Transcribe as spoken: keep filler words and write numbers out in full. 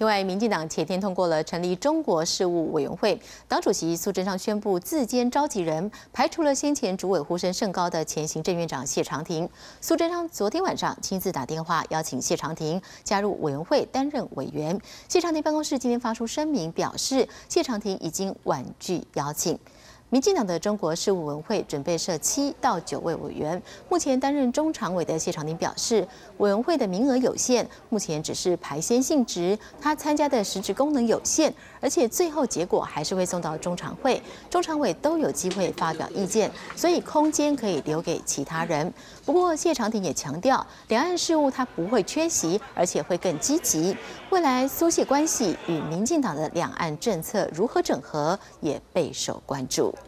另外，民进党前天通过了成立中国事务委员会，党主席苏贞昌宣布自兼召集人，排除了先前主委呼声甚高的前行政院长谢长廷。苏贞昌昨天晚上亲自打电话邀请谢长廷加入委员会担任委员。谢长廷办公室今天发出声明，表示谢长廷已经婉拒邀请。 民进党的中国事务委员会准备设七到九位委员，目前担任中常委的谢长廷表示，委员会的名额有限，目前只是排先性质，他参加的实质功能有限，而且最后结果还是会送到中常会，中常委都有机会发表意见，所以空间可以留给其他人。不过谢长廷也强调，两岸事务他不会缺席，而且会更积极。未来苏谢关系与民进党的两岸政策如何整合，也备受关注。